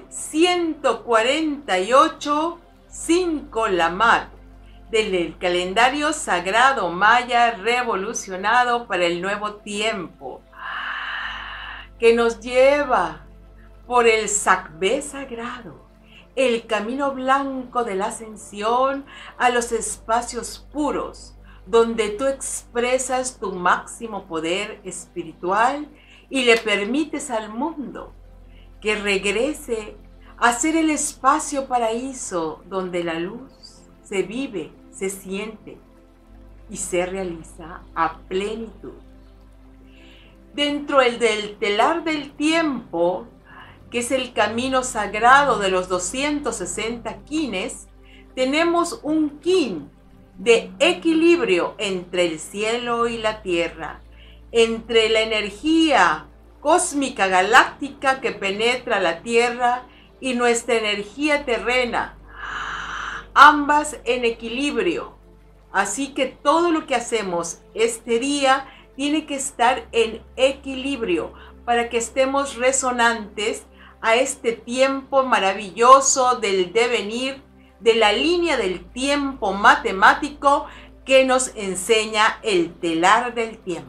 148, 5 Lamad, del calendario sagrado maya revolucionado para el nuevo tiempo, que nos lleva por el Sacbé sagrado, el camino blanco de la ascensión a los espacios puros, donde tú expresas tu máximo poder espiritual y le permites al mundo que regrese a ser el espacio paraíso donde la luz se vive, se siente y se realiza a plenitud. Dentro del telar del tiempo, que es el camino sagrado de los 260 kines, tenemos un kin de equilibrio entre el cielo y la tierra, entre la energía cósmica galáctica que penetra la tierra y nuestra energía terrena, ambas en equilibrio. Así que todo lo que hacemos este día tiene que estar en equilibrio para que estemos resonantes a este tiempo maravilloso del devenir, de la línea del tiempo matemático que nos enseña el telar del tiempo.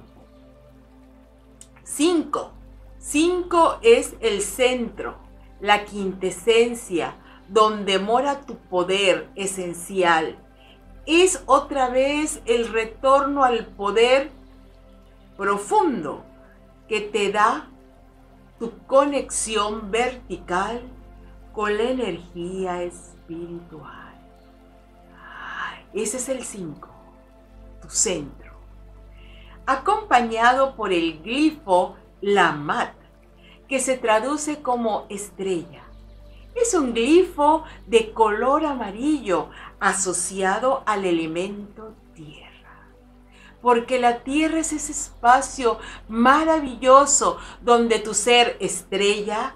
5. 5 es el centro, la quintesencia, donde mora tu poder esencial. Es otra vez el retorno al poder profundo que te da tu conexión vertical con la energía espiritual. Ese es el 5, tu centro. Acompañado por el glifo Lamad, que se traduce como estrella. Es un glifo de color amarillo asociado al elemento tierra, porque la tierra es ese espacio maravilloso donde tu ser estrella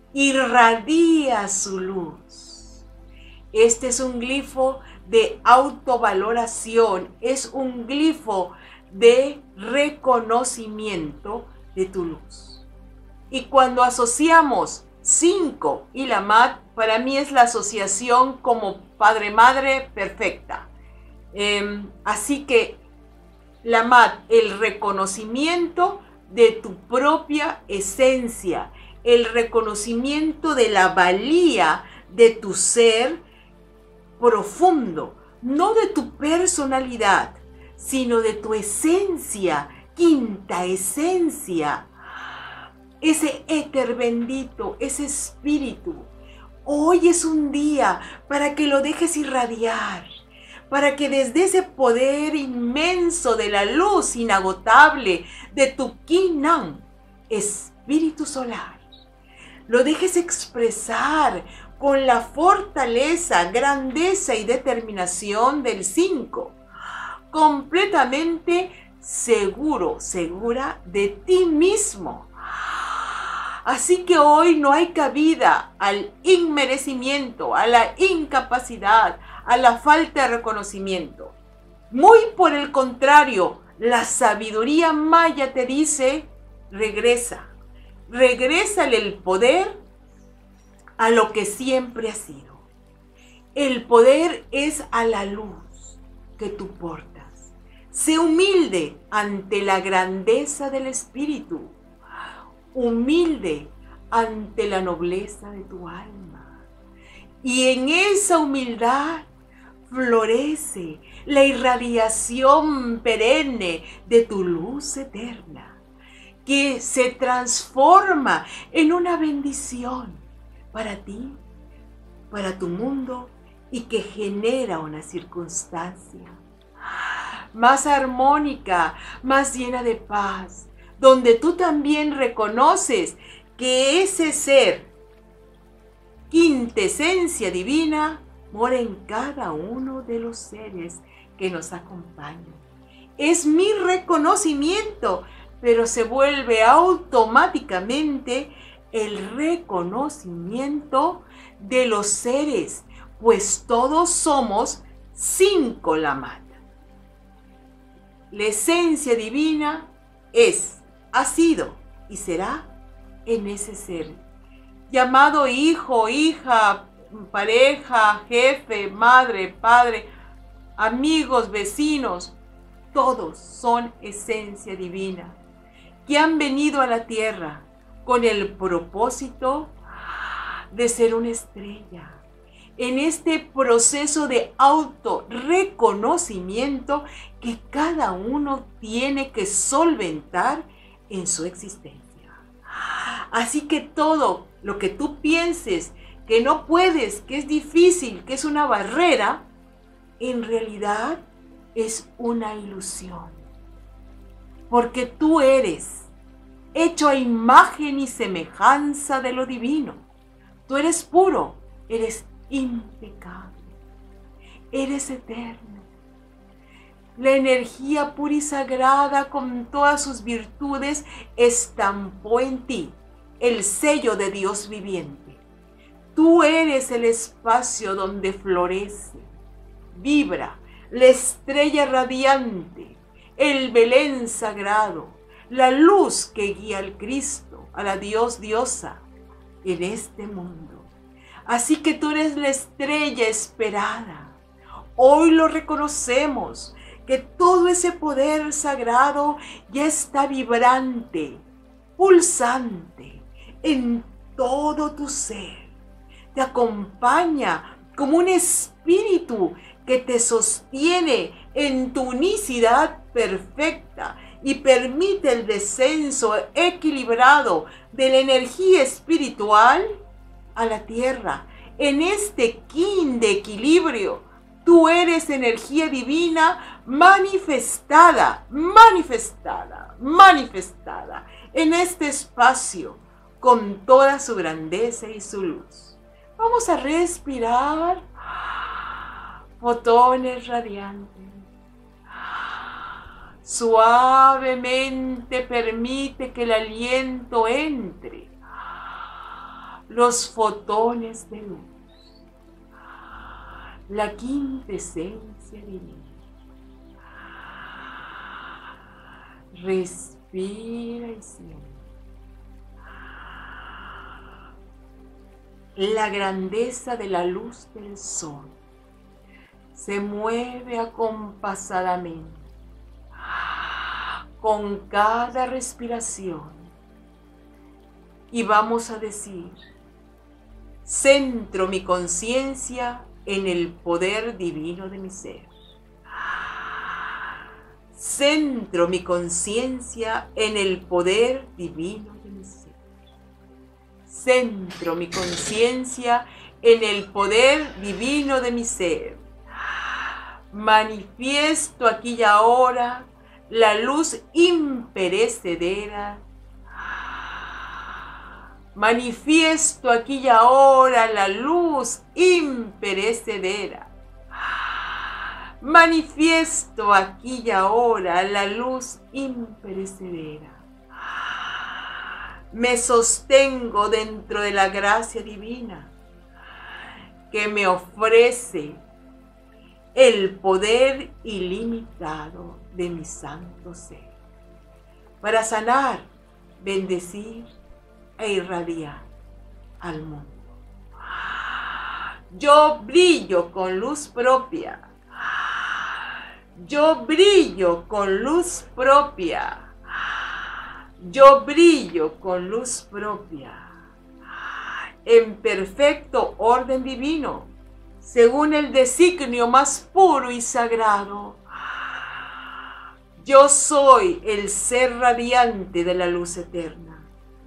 irradia su luz. Este es un glifo de autovaloración, es un glifo de reconocimiento de tu luz. Y cuando asociamos 5 y Lamad, para mí es la asociación como padre-madre perfecta. Así que Lamad, el reconocimiento de tu propia esencia, el reconocimiento de la valía de tu ser profundo, no de tu personalidad, sino de tu esencia, quinta esencia, ese éter bendito, ese espíritu. Hoy es un día para que lo dejes irradiar, para que desde ese poder inmenso de la luz inagotable de tu Kinam, espíritu solar, lo dejes expresar con la fortaleza, grandeza y determinación del 5, completamente seguro, segura de ti mismo. Así que hoy no hay cabida al inmerecimiento, a la incapacidad, a la falta de reconocimiento. Muy por el contrario, la sabiduría maya te dice, regresa. Regrésale el poder a lo que siempre ha sido. El poder es a la luz que tú portas. Sé humilde ante la grandeza del espíritu. Humilde ante la nobleza de tu alma. Y en esa humildad florece la irradiación perenne de tu luz eterna, que se transforma en una bendición para ti, para tu mundo, y que genera una circunstancia más armónica, más llena de paz, donde tú también reconoces que ese ser, quintesencia divina, mora en cada uno de los seres que nos acompañan. Es mi reconocimiento, pero se vuelve automáticamente el reconocimiento de los seres, pues todos somos 5 Lamad. La esencia divina es, ha sido y será en ese ser llamado hijo, hija, pareja, jefe, madre, padre, amigos, vecinos, todos son esencia divina, que han venido a la tierra con el propósito de ser una estrella. En este proceso de autorreconocimiento que cada uno tiene que solventar en su existencia. Así que todo lo que tú pienses que no puedes, que es difícil, que es una barrera, en realidad es una ilusión. Porque tú eres hecho a imagen y semejanza de lo divino. Tú eres puro, eres impecable, eres eterno. La energía pura y sagrada con todas sus virtudes estampó en ti el sello de Dios viviente. Tú eres el espacio donde florece, vibra la estrella radiante, el Belén sagrado, la luz que guía al Cristo, a la diosa en este mundo. Así que tú eres la estrella esperada. Hoy lo reconocemos, que todo ese poder sagrado ya está vibrante, pulsante en todo tu ser. Te acompaña como un espíritu que te sostiene en tu unicidad perfecta y permite el descenso equilibrado de la energía espiritual a la tierra. En este kin de equilibrio, tú eres energía divina manifestada en este espacio con toda su grandeza y su luz. Vamos a respirar fotones radiantes. Suavemente permite que el aliento entre los fotones de luz, la quintesencia divina. Respira y siente la grandeza de la luz del sol. Se mueve acompasadamente con cada respiración. Y vamos a decir: centro mi conciencia en el poder divino de mi ser. Centro mi conciencia en el poder divino de mi ser. Centro mi conciencia en el poder divino de mi ser. Manifiesto aquí y ahora la luz imperecedera. Manifiesto aquí y ahora la luz imperecedera. Manifiesto aquí y ahora la luz imperecedera. Me sostengo dentro de la gracia divina que me ofrece el poder ilimitado de mi santo ser para sanar, bendecir e irradiar al mundo. Yo brillo con luz propia. Yo brillo con luz propia. Yo brillo con luz propia. En perfecto orden divino, según el designio más puro y sagrado. Yo soy el ser radiante de la luz eterna,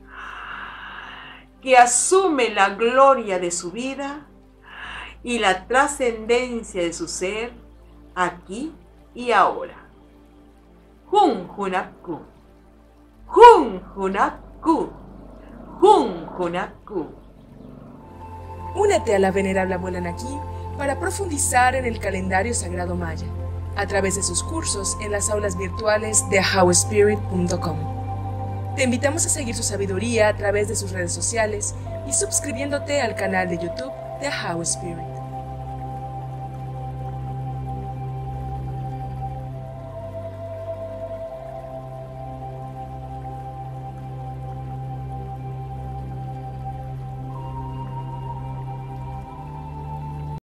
que asume la gloria de su vida y la trascendencia de su ser aquí y ahora. Jun Hunapku, Jun Hunapku, Jun Hunapku. Únete a la venerable abuela Naki para profundizar en el calendario sagrado maya a través de sus cursos en las aulas virtuales de ahauspirit.com. Te invitamos a seguir su sabiduría a través de sus redes sociales y suscribiéndote al canal de YouTube de How Spirit.